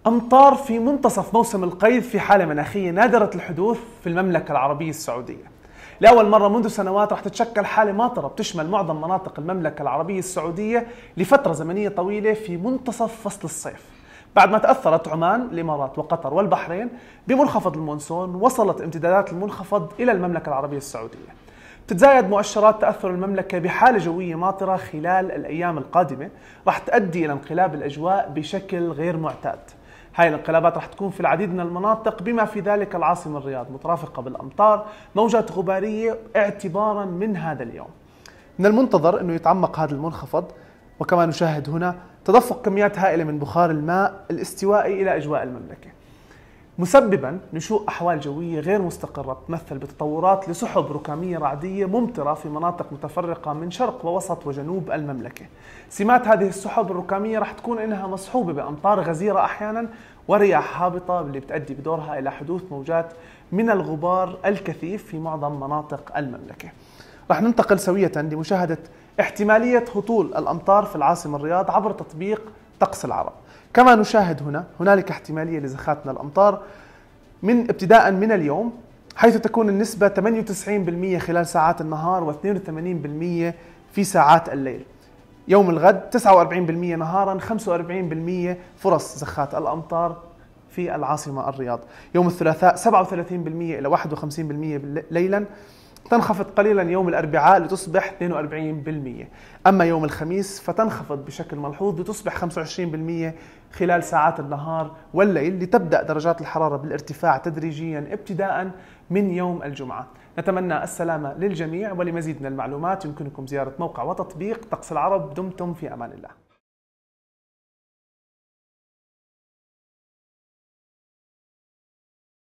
أمطار في منتصف موسم القيظ في حالة مناخية نادرة الحدوث في المملكة العربية السعودية. لأول مرة منذ سنوات رح تتشكل حالة ماطرة بتشمل معظم مناطق المملكة العربية السعودية لفترة زمنية طويلة في منتصف فصل الصيف، بعد ما تأثرت عمان، الإمارات وقطر والبحرين بمنخفض المونسون. وصلت امتدادات المنخفض إلى المملكة العربية السعودية. تتزايد مؤشرات تأثر المملكة بحالة جوية ماطرة خلال الأيام القادمة رح تؤدي إلى انقلاب الأجواء بشكل غير معتاد. هاي الانقلابات رح تكون في العديد من المناطق بما في ذلك العاصمة الرياض، مترافقة بالأمطار، موجات غبارية اعتبارا من هذا اليوم. من المنتظر أنه يتعمق هذا المنخفض، وكما نشاهد هنا تدفق كميات هائلة من بخار الماء الاستوائي إلى أجواء المملكة، مسببا نشوء أحوال جوية غير مستقرة تمثل بتطورات لسحب ركامية رعدية ممطرة في مناطق متفرقة من شرق ووسط وجنوب المملكة. سمات هذه السحب الركامية رح تكون إنها مصحوبة بأمطار غزيرة أحيانا ورياح هابطة اللي بتؤدي بدورها إلى حدوث موجات من الغبار الكثيف في معظم مناطق المملكة. رح ننتقل سوية لمشاهدة احتمالية هطول الأمطار في العاصمة الرياض عبر تطبيق طقس العرب. كما نشاهد هنالك احتمالية لزخات من الأمطار من ابتداء من اليوم، حيث تكون النسبة 98% خلال ساعات النهار و82% في ساعات الليل. يوم الغد 49% نهارا، 45% فرص زخات الأمطار في العاصمة الرياض. يوم الثلاثاء 37% إلى 51% ليلا، تنخفض قليلا يوم الأربعاء لتصبح 42%. أما يوم الخميس فتنخفض بشكل ملحوظ لتصبح 25% خلال ساعات النهار والليل، لتبدأ درجات الحرارة بالارتفاع تدريجيا ابتداء من يوم الجمعة. نتمنى السلامة للجميع، ولمزيد من المعلومات يمكنكم زيارة موقع وتطبيق طقس العرب. دمتم في أمان الله.